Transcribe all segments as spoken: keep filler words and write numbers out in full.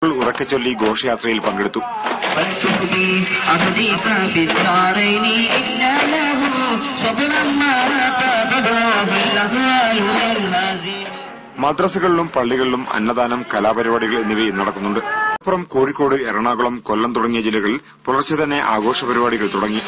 ഉറക്കെ ചൊല്ലി ഘോഷയാത്രയിൽ പങ്കെടുത്തു. മദ്രസകളിലും പള്ളികളിലും അന്നദാനം, കലാപരിപാടികൾ എന്നിവയും നടക്കുന്നുണ്ട്. അപ്പുറം കോഴിക്കോട്, എറണാകുളം, കൊല്ലം തുടങ്ങിയ ജില്ലകളിൽ പുലർച്ചെ തന്നെ ആഘോഷ പരിപാടികൾ തുടങ്ങി.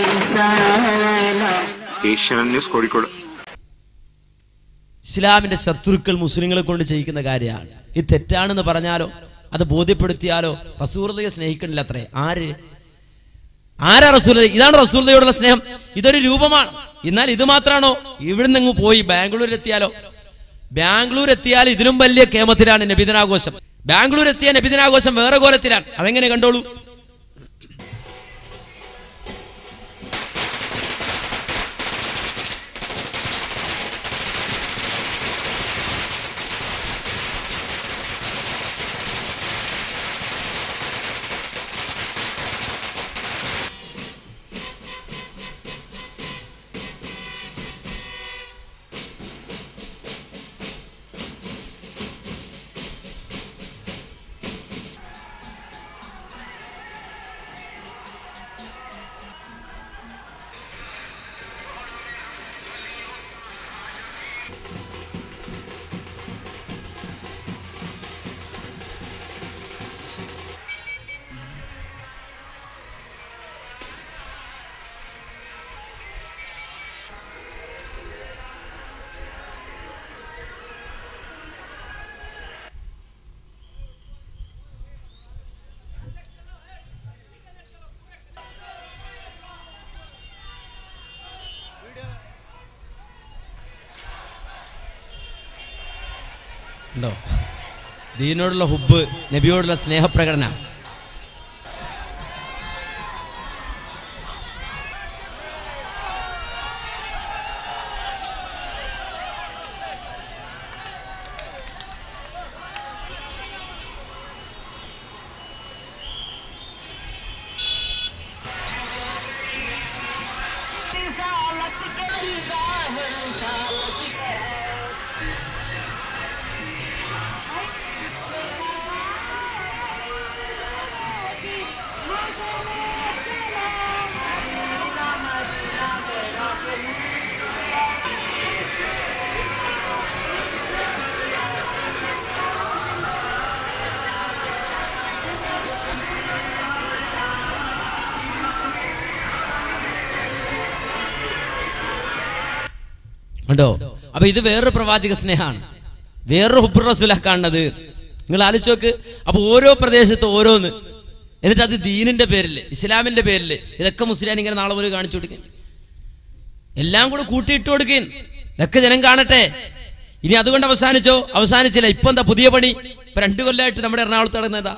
Asianet news, Kozhikode. ഇസ്ലാമിന്റെ ശത്രുക്കൾ മുസ്ലിങ്ങളെ കൊണ്ട് ചെയ്യിക്കുന്ന കാര്യമാണ്. ഇത് തെറ്റാണെന്ന് പറഞ്ഞാലോ അത് ബോധ്യപ്പെടുത്തിയാലോ റസൂലുള്ളാഹിയെ സ്നേഹിക്കണില്ല അത്രേ. ആര് ആരാ റസൂലുള്ളാഹി? ഇതാണ് റസൂലുള്ളാഹിയോടുള്ള സ്നേഹം. ഇതൊരു രൂപമാണ്. എന്നാൽ ഇത് മാത്രമാണോ? ഇവിടുന്ന് അങ്ങ് പോയി ബാംഗ്ലൂരിൽ എത്തിയാലോ? ബാംഗ്ലൂർ എത്തിയാൽ ഇതിലും വലിയ കേമത്തിലാണ് നബിദിനാഘോഷം. ബാംഗ്ലൂർ എത്തിയ നബിദിനാഘോഷം വേറെ കോലത്തിലാണ്. അതെങ്ങനെ കണ്ടോളൂ. ഉണ്ടോ? ദീനോടുള്ള ഹുബ്ബ്, നബിയോടുള്ള സ്നേഹപ്രകടന. ഉണ്ടോ? അപ്പൊ ഇത് വേറൊരു പ്രവാചക സ്നേഹമാണ്, വേറൊരു ഹുബ്ബുർ റസൂലാ കാണുന്നത്. നിങ്ങൾ ആലോചിച്ചോക്ക്. അപ്പൊ ഓരോ പ്രദേശത്ത് ഓരോന്ന്, എന്നിട്ട് അത് ദീനിന്റെ പേരില്, ഇസ്ലാമിന്റെ പേരില് ഇതൊക്കെ മുസ്ലിം ഇങ്ങനെ നാളെ പോലെ കാണിച്ചു കൊടുക്കും. എല്ലാം കൂടെ കൂട്ടിയിട്ട് കൊടുക്കും. ഇതൊക്കെ ജനം കാണട്ടെ. ഇനി അതുകൊണ്ട് അവസാനിച്ചോ? അവസാനിച്ചില്ല. ഇപ്പൊ എന്താ പുതിയ പണി? ഇപ്പൊ രണ്ടു കൊല്ലമായിട്ട് നമ്മുടെ എറണാകുളത്ത് നടന്നതാ.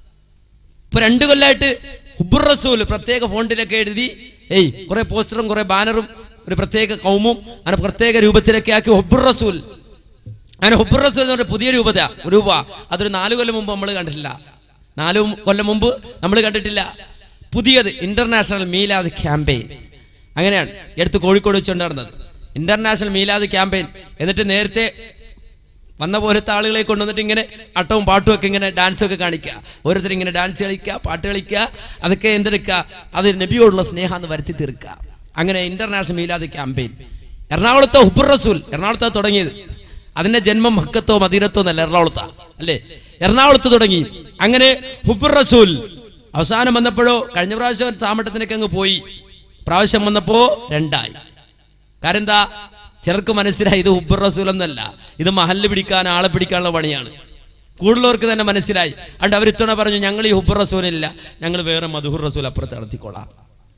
ഇപ്പൊ രണ്ടു കൊല്ലമായിട്ട് ഹുബ്ബുർ റസൂൽ പ്രത്യേക ഫോണ്ടിലൊക്കെ എഴുതി, ഏയ് കുറെ പോസ്റ്ററും കുറെ ബാനറും ഒരു പ്രത്യേക കൗമും അങ്ങനെ പ്രത്യേക രൂപത്തിലൊക്കെ ആക്കി ഹുബ്ബുർ റസൂൽ. അങ്ങനെ ഹുബ്ബുർ റസൂൽ എന്ന് പറഞ്ഞ പുതിയ രൂപത രൂപ അതൊരു നാലു കൊല്ലം മുമ്പ് നമ്മൾ കണ്ടിട്ടില്ല. നാലു കൊല്ലം മുമ്പ് നമ്മൾ കണ്ടിട്ടില്ല. പുതിയത് ഇന്റർനാഷണൽ മീലാദ് ക്യാമ്പയിൻ. അങ്ങനെയാണ് എടുത്ത് കോഴിക്കോട് വെച്ചുകൊണ്ടിരുന്നത് ഇന്റർനാഷണൽ മീലാദ് ക്യാമ്പയിൻ. എന്നിട്ട് നേരത്തെ വന്ന പോലത്തെ ആളുകളെ കൊണ്ടുവന്നിട്ട് ഇങ്ങനെ അട്ടവും പാട്ടും ഒക്കെ ഇങ്ങനെ ഡാൻസ് ഒക്കെ കാണിക്കുക. ഓരോരുത്തർ ഇങ്ങനെ ഡാൻസ് കളിക്കുക, പാട്ട് കളിക്കുക, അതൊക്കെ എന്തെടുക്കുക, അത് നബിയോടുള്ള സ്നേഹാന്ന് വരുത്തി തീർക്കുക. അങ്ങനെ ഇന്റർനാഷണൽ മീലാദ് ക്യാമ്പയിൻ എറണാകുളത്തോ ഹുബ്ബുർ റസൂൽ എറണാകുളത്താ തുടങ്ങിയത്. അതിന്റെ ജന്മം മക്കത്തോ മദീനത്തോ എന്നല്ല, എറണാകുളത്താ അല്ലേ? എറണാകുളത്ത് തുടങ്ങി. അങ്ങനെ ഹുബ്ബുർ റസൂൽ അവസാനം വന്നപ്പോഴോ കഴിഞ്ഞ പ്രാവശ്യം സാമട്ടത്തിനൊക്കെ അങ്ങ് പോയി. പ്രാവശ്യം വന്നപ്പോ രണ്ടായി. കാരണം എന്താ? ചിലർക്ക് മനസ്സിലായി ഇത് ഹുബ്ബുർ റസൂൽ എന്നല്ല, ഇത് മഹല്ല് പിടിക്കാൻ, ആളെ പിടിക്കാനുള്ള പണിയാണ്. കൂടുതലുള്ളവർക്ക് തന്നെ മനസ്സിലായി. അതുകൊണ്ട് അവർ ഇത്തവണ പറഞ്ഞു, ഞങ്ങൾ ഈ ഹുബ്ബുർ റസൂലില്ല, ഞങ്ങൾ വേറെ മദ്ഹൂർ റസൂൽ അപ്പുറത്ത് നടത്തിക്കോളാം.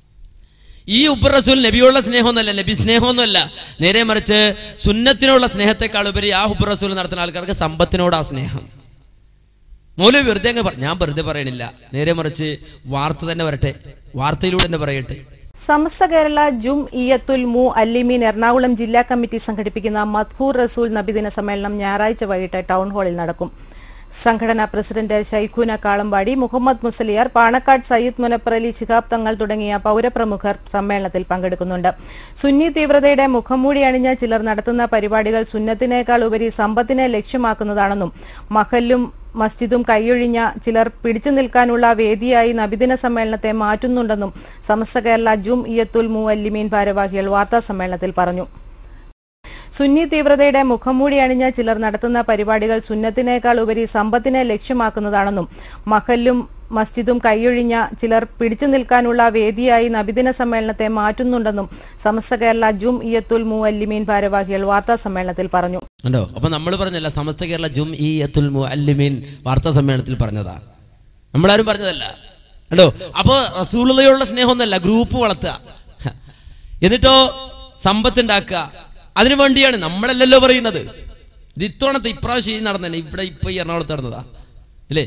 ഈ ഹുബ്ബുർ റസൂൽ നബിയോടുള്ള സ്നേഹമൊന്നുമല്ല, നബി സ്നേഹമൊന്നുമല്ല. നേരെ മറിച്ച് സുന്നത്തിനോടുള്ള സ്നേഹത്തെക്കാൾ ഉപരി ആ ഹുബ്ബുർ റസൂൽ നടത്തുന്ന ആൾക്കാർക്ക് സമ്പത്തിനോടാ സ്നേഹം. മൗലവി വെറുതെ അങ്ങ് ഞാൻ വെറുതെ പറയണില്ല, നേരെ മറിച്ച് വാർത്ത തന്നെ വരട്ടെ, വാർത്തയിലൂടെ തന്നെ പറയട്ടെ. സമസ്ത കേരള ജും ഇയത്തുൽ മു അല്ലിമീൻ എറണാകുളം ജില്ലാ കമ്മിറ്റി സംഘടിപ്പിക്കുന്ന മദ്ഹൂർ റസൂൽ നബിദിന സമ്മേളനം ഞായറാഴ്ച വൈകിട്ട് ടൗൺ ഹാളിൽ നടക്കും. സംഘടനാ പ്രസിഡന്റ് ഷൈഖൂന കാളമ്പാടി, മുഹമ്മദ് മുസലിയാർ, പാണക്കാട് സയ്യിദ് മുനപ്പർ അലി ശിഹാബ് തങ്ങൾ തുടങ്ങിയ പൗരപ്രമുഖർ സമ്മേളനത്തിൽ പങ്കെടുക്കുന്നുണ്ട്. സുന്നി തീവ്രതയുടെ മുഖംമൂടി അണിഞ്ഞ ചിലർ നടത്തുന്ന പരിപാടികൾ സുന്നത്തിനേക്കാൾ ഉപരി സമ്പത്തിനെ ലക്ഷ്യമാക്കുന്നതാണെന്നും മഹല്ലും മസ്ജിദും കൈയൊഴിഞ്ഞ ചിലർ പിടിച്ചു നിൽക്കാനുള്ള വേദിയായി നബിദിന സമ്മേളനത്തെ മാറ്റുന്നുണ്ടെന്നും സമസ്ത കേരള ജുംഇയ്യത്തുൽ മുഅല്ലിമീൻ ഭാരവാഹികൾ വാർത്താ സമ്മേളനത്തിൽ പറഞ്ഞു. സുന്നി തീവ്രതയുടെ മുഖംമൂടി അണിഞ്ഞ ചിലർ നടത്തുന്ന പരിപാടികൾ സുന്നത്തിനേക്കാൾ ഉപരി സമ്പത്തിനെ ലക്ഷ്യമാക്കുന്നതാണെന്നും മഹല്ലും മസ്ജിദും കൈയൊഴിഞ്ഞ ചിലർ പിടിച്ചു നിൽക്കാനുള്ള വേദിയായി നബിദിന സമ്മേളനത്തെ മാറ്റുന്നുണ്ടെന്നും സമസ്ത കേരള ജുംഇയ്യത്തുൽ മുഅല്ലിമീൻ ഭാരവാഹികൾ വാർത്താ സമ്മേളനത്തിൽ പറഞ്ഞു. ഉണ്ടോ? അപ്പൊ നമ്മൾ പറഞ്ഞല്ല, സമസ്ത കേരള ജുംഇയ്യത്തുൽ മുഅല്ലിമീൻ വാർത്താ സമ്മേളനത്തിൽ പറഞ്ഞതാ, നമ്മളാരും പറഞ്ഞതല്ല. ഉണ്ടോ? അപ്പൊ റസൂലുള്ളയോടുള്ള സ്നേഹമൊന്നല്ല, ഗ്രൂപ്പ് വളർത്തുക, എന്നിട്ടോ സമ്പത്ത് ഉണ്ടാക്കുക, അതിനു വേണ്ടിയാണ്. നമ്മളല്ലല്ലോ പറയുന്നത്. ഇത് ഇത്തവണത്തെ ഇപ്രാവശ്യം നടന്നെ ഇവിടെ ഇപ്പൊ ഈ എറണാകുളത്ത് നടന്നതാ അല്ലേ?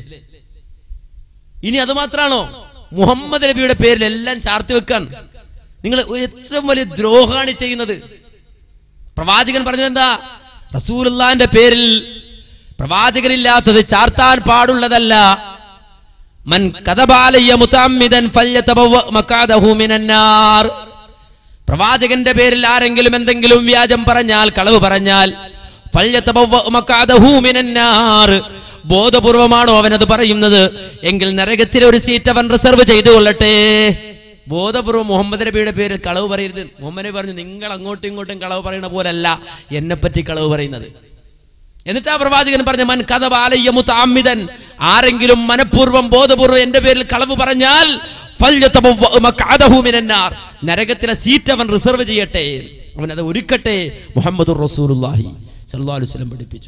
ഇനി അത് മാത്രാണോ? മുഹമ്മദ് നബിയുടെ പേരിൽ എല്ലാം ചാർത്തി വെക്കാൻ നിങ്ങൾ ഏറ്റവും വലിയ ദ്രോഹമാണ് ചെയ്യുന്നത്. പ്രവാചകൻ പറഞ്ഞത് എന്താ? റസൂലുള്ളാന്റെ പേരിൽ പ്രവാചകനില്ലാത്തത് ചാർത്താൻ പാടുള്ളതല്ല. മൻ കദബാലയ മുതഅമ്മിദൻ ഫല്യതബവ മഖഅദഹു മിനന്നാർ. പ്രവാചകന്റെ പേരിൽ ആരെങ്കിലും എന്തെങ്കിലും വ്യാജം പറഞ്ഞാൽ, കളവ് പറഞ്ഞാൽ, ഫല്യതബവ മഖഅദഹു മിനന്നാർ, ബോധപൂർവമാണോ അവനത് പറയുന്നത് എങ്കിൽ നരകത്തിലെ ഒരു സീറ്റ് അവൻ റിസർവ് ചെയ്തു കൊള്ളട്ടെ. ബോധപൂർവ്വം മുഹമ്മദ് നബിയുടെ പേരിൽ കളവ് പറയരുത്. മുഹമ്മദ് നബി പറഞ്ഞു, നിങ്ങൾ അങ്ങോട്ടും ഇങ്ങോട്ടും കളവ് പറയുന്ന പോലല്ല എന്നെ പറ്റി കളവ് പറയുന്നത്. എന്നിട്ട് ആ പ്രവാചകൻ പറഞ്ഞു, മൻ കദബ അലയ്യ മുതഅമ്മിദൻ, ആരെങ്കിലും മനഃപൂർവ്വം ബോധപൂർവ്വം എന്റെ പേരിൽ കളവ് പറഞ്ഞാൽ ഫല്യതബവ്വ മഖഅദഹു മിനന്നാർ, നരകത്തിലെ സീറ്റ് അവൻ റിസർവ് ചെയ്യട്ടെ, അവൻ അത് ഒരുക്കട്ടെ. മുഹമ്മദുർ റസൂലുള്ളാഹി സ്വല്ലല്ലാഹു അലൈഹി വസല്ലം പഠിപ്പിച്ചു.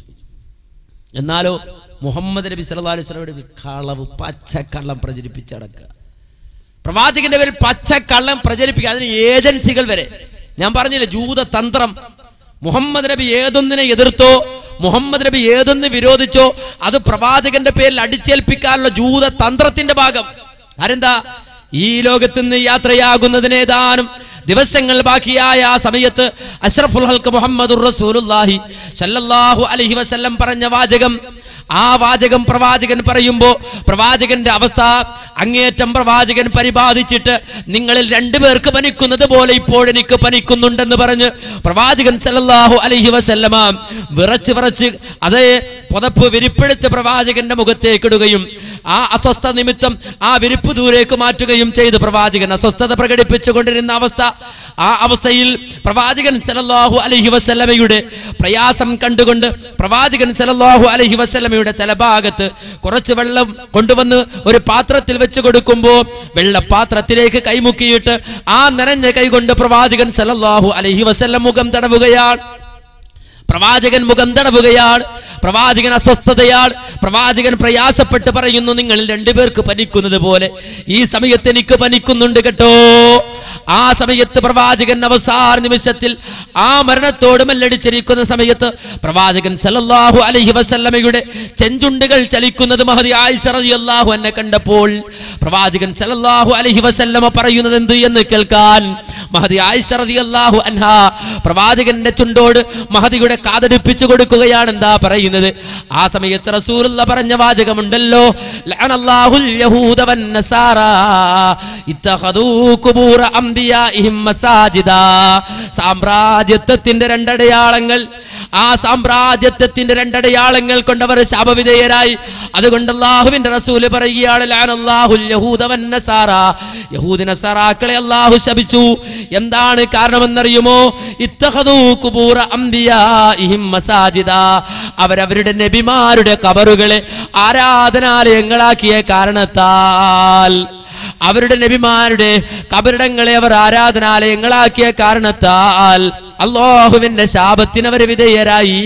എന്നാലോ മുഹമ്മദ് നബി സല്ലല്ലാഹു അലൈഹി വസല്ലം കളവ്, പച്ചക്കള്ളം പ്രചരിപ്പിച്ചടക്കുക. പ്രവാചകന്റെ പേരിൽ പച്ചക്കള്ളം പ്രചരിപ്പിക്കുക, അതിന് ഏജൻസികൾ വരെ. ഞാൻ പറഞ്ഞില്ലേ, ജൂതതന്ത്രം. മുഹമ്മദ് നബി ഏതൊന്നിനെ എതിർത്തോ, മുഹമ്മദ് നബി ഏതൊന്ന് വിരോധിച്ചോ, അത് പ്രവാചകന്റെ പേരിൽ അടിച്ചേൽപ്പിക്കാനുള്ള ജൂതതന്ത്രത്തിന്റെ ഭാഗം. ആരെന്താ? ഈ ലോകത്ത് നിന്ന് യാത്രയാകുന്നതിന് ഏതാനും ദിവസങ്ങൾ ബാക്കിയായ ആ സമയത്ത് അഷ്റഫുൽ ഹൽഖ് മുഹമ്മദുർ റസൂലുള്ളാഹി സല്ലല്ലാഹു അലൈഹി വസല്ലം പറഞ്ഞ വാചകം, ആ വാചകം പ്രവാചകൻ പറയുമ്പോ പ്രവാചകന്റെ അവസ്ഥ അങ്ങേറ്റം പ്രവാചകൻ പരിപാലിച്ചിട്ട്, നിങ്ങളിൽ രണ്ടുപേർക്ക് പനിക്കുന്നത് പോലെ ഇപ്പോഴെനിക്ക് പനിക്കുന്നുണ്ടെന്ന് പറഞ്ഞ് പ്രവാചകൻ സല്ലല്ലാഹു അലൈഹി വസല്ലമ വിറച്ച് വിറച്ച് അതേ പുതപ്പ് വിരിപ്പെടുത്ത് പ്രവാചകന്റെ മുഖത്തേക്ക് ഇടുകയും ആ അസ്വസ്ഥ നിമിത്തം ആ വിരിപ്പ് ദൂരേക്ക് മാറ്റുകയും ചെയ്ത് പ്രവാചകൻ അസ്വസ്ഥത പ്രകടിപ്പിച്ചുകൊണ്ടിരുന്ന അവസ്ഥ. ആ അവസ്ഥയിൽ പ്രവാചകൻ സല്ലല്ലാഹു അലൈഹി വസല്ലമയുടെ പ്രയാസം കണ്ടുകൊണ്ട് പ്രവാചകൻ സല്ലല്ലാഹു അലൈഹി വസല്ലമയുടെ തലഭാഗത്ത് കുറച്ച് വെള്ളം കൊണ്ടുവന്ന് ഒരു പാത്രത്തിൽ വെച്ച് കൊടുക്കുമ്പോൾ വെള്ളപാത്രത്തിലേക്ക് കൈമുക്കിയിട്ട് ആ നനഞ്ഞ കൈകൊണ്ട് പ്രവാചകൻ സല്ലല്ലാഹു അലൈഹി വസല്ലം മുഖം തടവുകയാണ്. പ്രവാചകൻ മുഖം തടവുകയാണ്. പ്രവാചകൻ അസ്വസ്ഥതയാണ്. പ്രവാചകൻ പ്രയാസപ്പെട്ട് പറയുന്നു, നിങ്ങളിൽ രണ്ടുപേർക്ക് പനിക്കുന്നത് പോലെ ഈ സമയത്ത് എനിക്ക് പനിക്കുന്നുണ്ട് കേട്ടോ. ആ സമയത്ത് പ്രവാചകൻ അവസാന നിമിഷത്തിൽ ആ മരണത്തോട് മല്ലടിച്ചിരിക്കുന്ന സമയത്ത് പ്രവാചകൻ സല്ലല്ലാഹു അലൈഹി വസല്ലമയുടെ ചെഞ്ചുണ്ടുകൾ ചലിക്കുന്നത് മഹദി ആയിഷ റളിയല്ലാഹു അൻഹ കണ്ടപ്പോൾ പ്രവാചകൻ സല്ലല്ലാഹു അലൈഹി വസല്ലമ പറയുന്നത് എന്ത് എന്ന് കേൾക്കാൻ മഹദി ആയിഷ റളിയല്ലാഹു അൻഹ പ്രവാചകന്റെ ചുണ്ടോട് മഹദിയുടെ കാതടിപ്പിച്ചു കൊടുക്കുകയാണ്. എന്താ പറയുന്നത്? ആ സമയത്ത് റസൂലുള്ള പറഞ്ഞ വാചകമുണ്ടല്ലോ, ലഅനല്ലാഹുൽ യഹൂദ വൻ നസാറാ ഇത്തഖദൂ ഖുബൂറ അംബിയാഇഹിം മസാജിദാ. സാമ്രാജ്യത്വത്തിന്റെ രണ്ടടയാളങ്ങൾ, ആ സാമ്രാജ്യത്വത്തിന്റെ രണ്ടടയാളങ്ങൾ കൊണ്ടവർ ശാപവിധേയരായി. അതുകൊണ്ട് അല്ലാഹുവിന്റെ റസൂല് പറയുകയാണ്, ലഅനല്ലാഹുൽ യഹൂദ വൻ നസാറാ, യഹൂദ നസാറാക്കളെ അല്ലാഹു ശപിച്ചു. എന്താണ് കാരണമെന്നറിയുമോ? ഇത്തഖദൂ ഖുബൂറ അംബിയാഇഹിം മസാജിദാ, അവരവരുടെ നബിമാരുടെ ഖബറുകളെ ആരാധനാലയങ്ങളാക്കിയ കാരണത്താൽ, അവരുടെ നബിമാരുടെ ഖബറിടങ്ങളെ അവർ ആരാധനാലയങ്ങളാക്കിയ കാരണത്താൽ അല്ലാഹുവിന്റെ ശാപത്തിന് അവർ വിധേയരായി.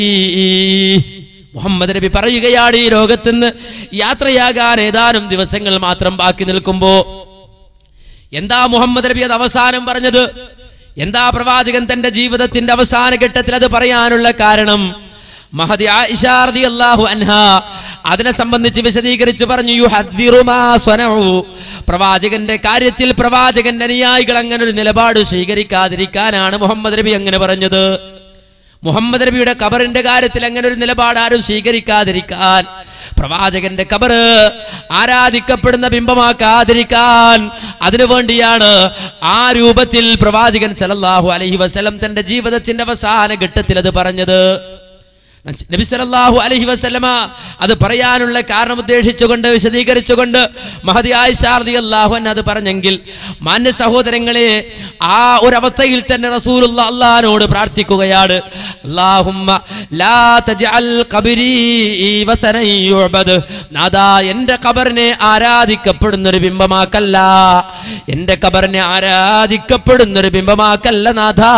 മുഹമ്മദ് നബി പറയുകയാണ്, ഈ ലോകത്തുനിന്ന് യാത്രയാകാൻ ഏതാനും ദിവസങ്ങൾ മാത്രം ബാക്കി നിൽക്കുമ്പോ എന്താ മുഹമ്മദ് നബി അത് അവസാനം പറഞ്ഞത്? എന്താ പ്രവാചകൻ തന്റെ ജീവിതത്തിന്റെ അവസാന ഘട്ടത്തിൽ അത് പറയാനുള്ള കാരണം? മഹദി ആയിഷ റളിയല്ലാഹു അൻഹ അതിനെ സംബന്ധിച്ച് വിശദീകരിച്ച് പറഞ്ഞു, യുഹദ്ദിറു മാ സ്വനഉ, പ്രവാചകന്റെ കാര്യത്തിൽ പ്രവാചകന്റെ അനുയായികൾ അങ്ങനെ ഒരു നിലപാട് സ്വീകരിക്കാതിരിക്കാനാണ് മുഹമ്മദ് നബി അങ്ങനെ പറഞ്ഞത്. മുഹമ്മദ് നബിയുടെ ഖബറിന്റെ കാര്യത്തിൽ അങ്ങനെ ഒരു നിലപാട് ആരും സ്വീകരിക്കാതിരിക്കാൻ, പ്രവാചകന്റെ ഖബർ ആരാധിക്കപ്പെടുന്ന ബിംബമാക്കാതിരിക്കാൻ, അതിനുവേണ്ടിയാണ് ആ രൂപത്തിൽ പ്രവാചകൻ സല്ലല്ലാഹു അലൈഹി വസല്ലം തന്റെ ജീവിതത്തിന്റെ അവസാന ഘട്ടത്തിൽ അത് പറഞ്ഞത്. നബി സല്ലല്ലാഹു അലൈഹി വസല്ലമ അത് പറയാനുള്ള കാരണം ഉദ്ദേശിച്ചുകൊണ്ട് വിശദീകരിച്ചുകൊണ്ട് മഹദി ആയിഷ റളിയല്ലാഹു അൻഹ അത് പറഞ്ഞെങ്കിൽ, മാന്യ സഹോദരങ്ങളെ, ആ ഒരു അവസ്ഥയിൽ തന്നെ റസൂലുള്ളാഹി അല്ലാഹുവോട് പ്രാർത്ഥിക്കുകയാണ്, അല്ലാഹുമ്മ ലാ തജ്അൽ ഖബരി വതനൻ യുഅബദ്, നാദാ എന്റെ ഖബറിനെ ആരാധിക്കപ്പെടുന്ന ഒരു ബിംബമാക്കല്ല, എന്റെ ഖബറിനെ ആരാധിക്കപ്പെടുന്ന ഒരു ബിംബമാക്കല്ല നാഥാ.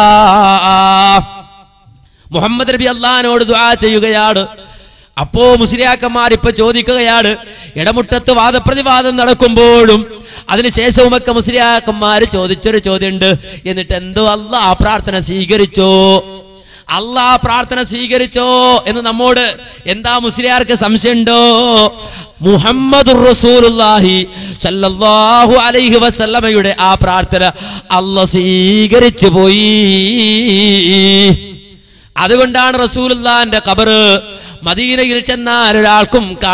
മുഹമ്മദ് നബി അള്ളാഹിനോട് ദുആ ചെയ്യുകയാണ്. അപ്പോ മുസ്ലിയാക്കന്മാർ ഇപ്പൊ ചോദിക്കുകയാണ്, ഇടമുട്ടത്ത് വാദപ്രതിവാദം നടക്കുമ്പോഴും അതിനുശേഷവുമൊക്കെ മുസ്ലിയാക്കന്മാർ ചോദിച്ചൊരു ചോദ്യമുണ്ട്, എന്നിട്ട് എന്തോ അല്ലാഹ് ആ പ്രാർത്ഥന സ്വീകരിച്ചോ, അല്ലാഹ് പ്രാർത്ഥന സ്വീകരിച്ചോ എന്ന് നമ്മോട് എന്താ മുസ്ലിയാർക്ക് സംശയമുണ്ടോ? മുഹമ്മദുർ റസൂലുള്ളാഹി സല്ലല്ലാഹു അലൈഹി വസല്ലമയുടെ ആ പ്രാർത്ഥന അല്ലാഹ് സ്വീകരിച്ചു പോയി. അതുകൊണ്ടാണ് റസൂലുള്ളാഹിന്റെ ഖബർ മദീനയിൽ ചെന്നാൽ ഒരാൾക്കും